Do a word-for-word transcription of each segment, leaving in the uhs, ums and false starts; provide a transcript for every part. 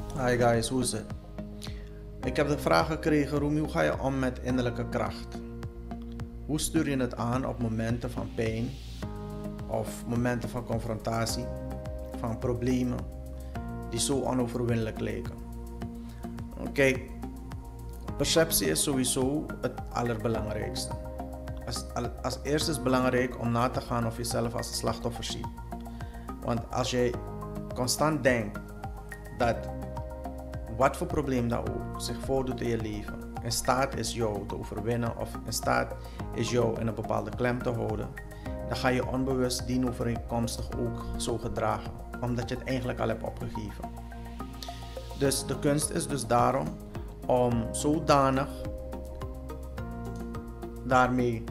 Hi guys, hoe is het? Ik heb de vraag gekregen, Roem, hoe ga je om met innerlijke kracht? Hoe stuur je het aan op momenten van pijn of momenten van confrontatie, van problemen die zo onoverwinnelijk lijken? Kijk, perceptie is sowieso het allerbelangrijkste. Als, als eerste is het belangrijk om na te gaan of je jezelf als een slachtoffer ziet. Want als je constant denkt dat wat voor probleem dat ook zich voordoet in je leven, in staat is jou te overwinnen of in staat is jou in een bepaalde klem te houden, dan ga je onbewust dienovereenkomstig ook zo gedragen, omdat je het eigenlijk al hebt opgegeven. Dus de kunst is dus daarom om zodanig daarmee,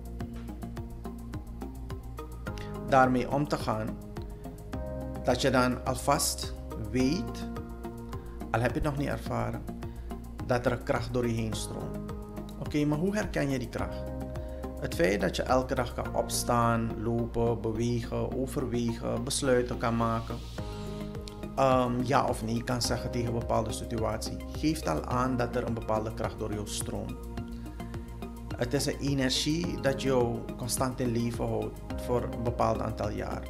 daarmee om te gaan, dat je dan alvast weet, al heb je het nog niet ervaren, dat er een kracht door je heen stroomt. Oké, okay, maar hoe herken je die kracht? Het feit dat je elke dag kan opstaan, lopen, bewegen, overwegen, besluiten kan maken, um, ja of nee kan zeggen tegen een bepaalde situatie, geeft al aan dat er een bepaalde kracht door jou stroomt. Het is een energie dat jou constant in leven houdt voor een bepaald aantal jaar.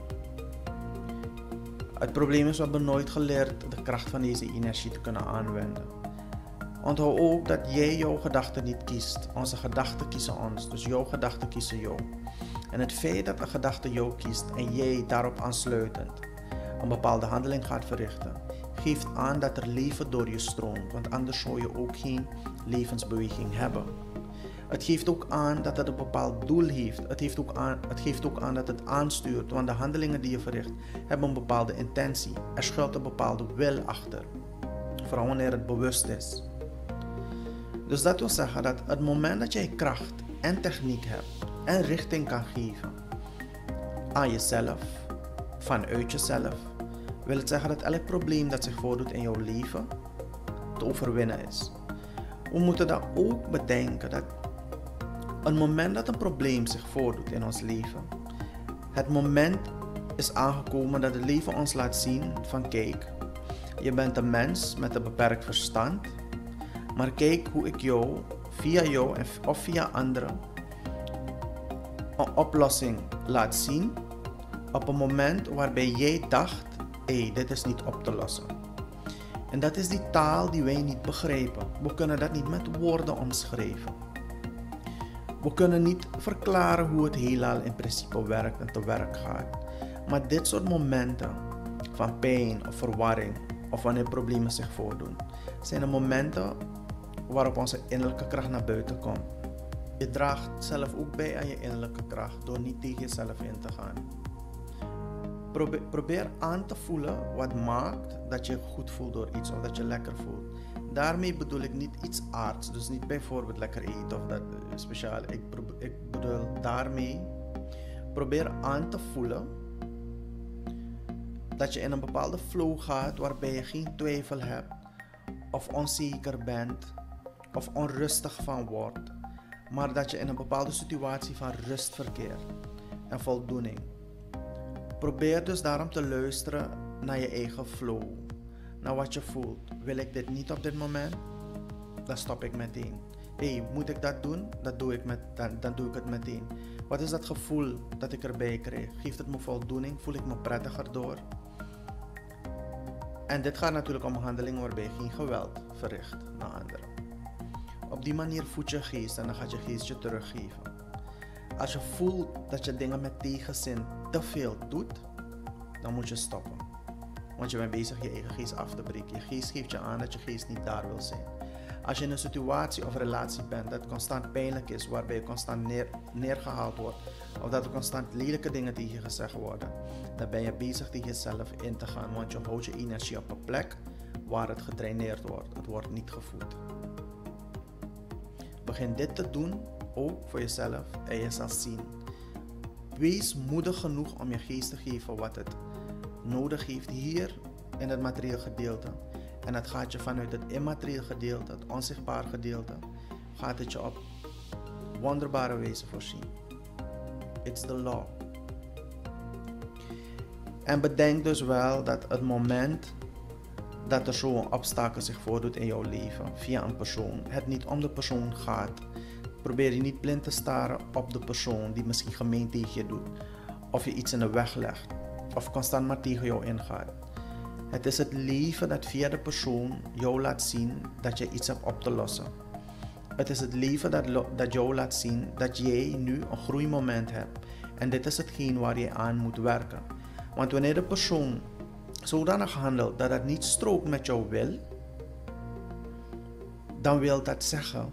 Het probleem is, we hebben nooit geleerd de kracht van deze energie te kunnen aanwenden. Onthoud ook dat jij jouw gedachten niet kiest. Onze gedachten kiezen ons, dus jouw gedachten kiezen jou. En het feit dat een gedachte jou kiest en jij daarop aansluitend een bepaalde handeling gaat verrichten, geeft aan dat er leven door je stroomt, want anders zou je ook geen levensbeweging hebben. Het geeft ook aan dat het een bepaald doel heeft. Het, heeft ook aan, het geeft ook aan dat het aanstuurt, want de handelingen die je verricht hebben een bepaalde intentie. Er schuilt een bepaalde wil achter, vooral wanneer het bewust is. Dus dat wil zeggen dat het moment dat jij kracht en techniek hebt en richting kan geven aan jezelf, vanuit jezelf, wil het zeggen dat elk probleem dat zich voordoet in jouw leven te overwinnen is. We moeten dan ook bedenken dat een moment dat een probleem zich voordoet in ons leven, het moment is aangekomen dat het leven ons laat zien van kijk, je bent een mens met een beperkt verstand, maar kijk hoe ik jou, via jou of via anderen, een oplossing laat zien op een moment waarbij jij dacht, hé, hey, dit is niet op te lossen. En dat is die taal die wij niet begrijpen. We kunnen dat niet met woorden omschrijven. We kunnen niet verklaren hoe het heelal in principe werkt en te werk gaat. Maar dit soort momenten van pijn of verwarring of wanneer problemen zich voordoen, zijn de momenten waarop onze innerlijke kracht naar buiten komt. Je draagt zelf ook bij aan je innerlijke kracht door niet tegen jezelf in te gaan. Probeer, probeer aan te voelen wat maakt dat je goed voelt door iets of dat je lekker voelt. Daarmee bedoel ik niet iets aards, dus niet bijvoorbeeld lekker eten of dat speciaal. Ik, ik bedoel daarmee, probeer aan te voelen dat je in een bepaalde flow gaat waarbij je geen twijfel hebt of onzeker bent of onrustig van wordt, maar dat je in een bepaalde situatie van rust verkeert en voldoening. Probeer dus daarom te luisteren naar je eigen flow, naar wat je voelt. Wil ik dit niet op dit moment? Dan stop ik meteen. Hé, hey, moet ik dat doen? Dat doe ik met, dan, dan doe ik het meteen. Wat is dat gevoel dat ik erbij krijg? Geeft het me voldoening? Voel ik me prettiger door? En dit gaat natuurlijk om handelingen waarbij je geen geweld verricht naar anderen. Op die manier voed je geest en dan gaat je geest je teruggeven. Als je voelt dat je dingen met tegenzin te veel doet, dan moet je stoppen. Want je bent bezig je eigen geest af te breken. Je geest geeft je aan dat je geest niet daar wil zijn. Als je in een situatie of relatie bent dat constant pijnlijk is, waarbij je constant neer, neergehaald wordt, of dat er constant lelijke dingen tegen je gezegd worden, dan ben je bezig tegen jezelf in te gaan, want je houdt je energie op een plek waar het gedraineerd wordt. Het wordt niet gevoed. Begin dit te doen, ook voor jezelf, en je zal zien. Wees moedig genoeg om je geest te geven wat het nodig heeft hier in het materieel gedeelte. En het gaat je vanuit het immaterieel gedeelte, het onzichtbaar gedeelte, gaat het je op wonderbare wijze voorzien. It's the law. En bedenk dus wel dat het moment dat er zo'n obstakel zich voordoet in jouw leven via een persoon, het niet om de persoon gaat. Probeer je niet blind te staren op de persoon die misschien gemeen tegen je doet, of je iets in de weg legt, of constant maar tegen jou ingaat. Het is het leven dat via de persoon jou laat zien dat je iets hebt op te lossen. Het is het leven dat, dat jou laat zien dat jij nu een groeimoment hebt. En dit is hetgeen waar je aan moet werken. Want wanneer de persoon zodanig handelt dat het niet strookt met jouw wil, dan wil dat zeggen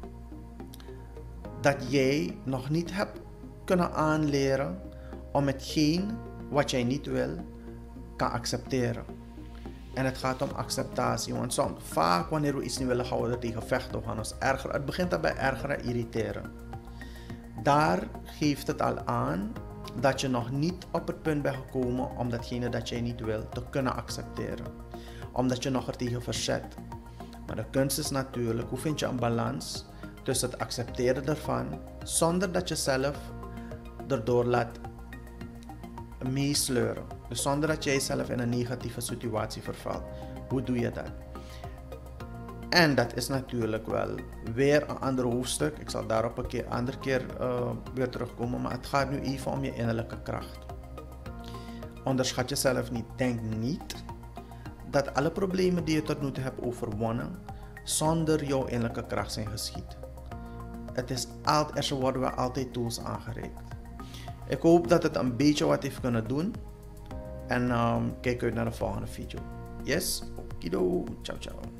dat jij nog niet hebt kunnen aanleren om hetgeen wat jij niet wil, kan accepteren. En het gaat om acceptatie, want soms, vaak wanneer we iets niet willen, gaan we er tegen vechten, we gaan ons ergeren. Het begint daarbij ergeren en irriteren. Daar geeft het al aan dat je nog niet op het punt bent gekomen om datgene dat jij niet wil te kunnen accepteren. Omdat je nog er tegen verzet. Maar de kunst is natuurlijk, hoe vind je een balans tussen het accepteren ervan, zonder dat je zelf erdoor laat meesleuren. Dus zonder dat jij zelf in een negatieve situatie vervalt. Hoe doe je dat? En dat is natuurlijk wel weer een ander hoofdstuk. Ik zal daarop een keer, andere keer uh, weer terugkomen. Maar het gaat nu even om je innerlijke kracht. Onderschat jezelf niet. Denk niet dat alle problemen die je tot nu toe hebt overwonnen zonder jouw innerlijke kracht zijn geschied. Het is altijd, er worden we altijd tools aangereikt. Ik hoop dat het een beetje wat heeft kunnen doen. En um, kijk uit naar de volgende video. Yes, okido, ciao ciao.